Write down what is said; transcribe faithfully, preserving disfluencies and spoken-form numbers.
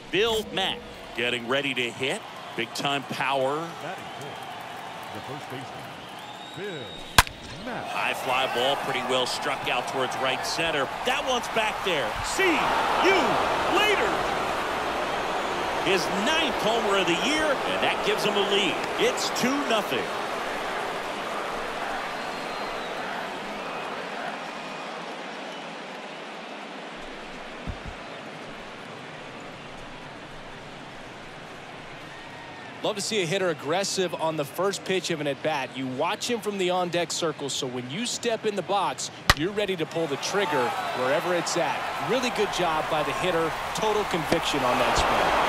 Bill Mack getting ready to hit. Big time power. The first baseman, Bill Mack. High fly ball, pretty well struck out towards right center. That one's back there. See you later. His ninth homer of the year, and that gives him a lead. It's two nothing. Love to see a hitter aggressive on the first pitch of an at-bat. You watch him from the on-deck circle, so when you step in the box, you're ready to pull the trigger wherever it's at. Really good job by the hitter. Total conviction on that swing.